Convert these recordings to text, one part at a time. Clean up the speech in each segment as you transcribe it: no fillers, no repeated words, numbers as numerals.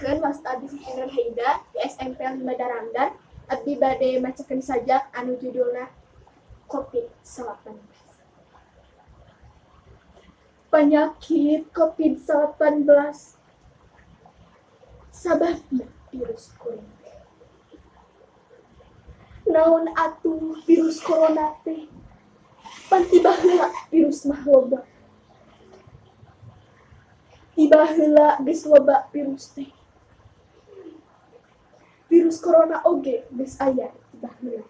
Perkenalkan, Sajak Siti Nurhilda di SMP 5 Darangdan. Abdi bade macakeun sajak anu judulna COVID-19. Penyakit COVID-19 sababna virus corona. Naon atuh virus corona teh? Pan tiba heula virus mah loba. Tiba heula geus loba virus teh. Virus corona oge geus aya tiba heula.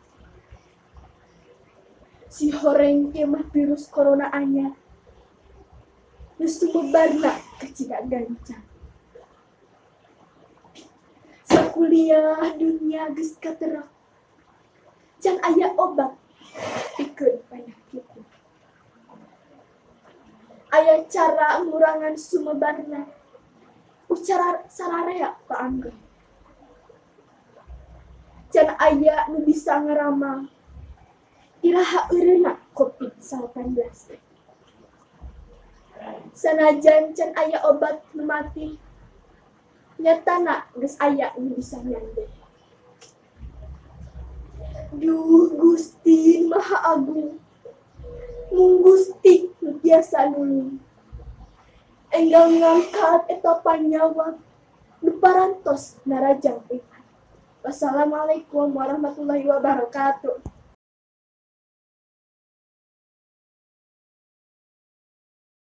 Si horeng ge mah virus corona anyar. Geus sumebarna ka cina gancang. Sakuliah dunia geus katerap. Can aya obat pikeun panyakitna. Aya cara ngurangan sumebarna. Ucara sararea paanggeh. Can aya nu bisa ngeramal iraha eureuna COVID-19. Sanajan can aya obat nu mati, nyatana geus aya nu bisa nyande. Duh Gusti Maha Agung, mung Gusti nu biasa nulung. Enggal ngangkat eta panyawa nu parantos narajang iman. Wassalamu'alaikum warahmatullahi wabarakatuh.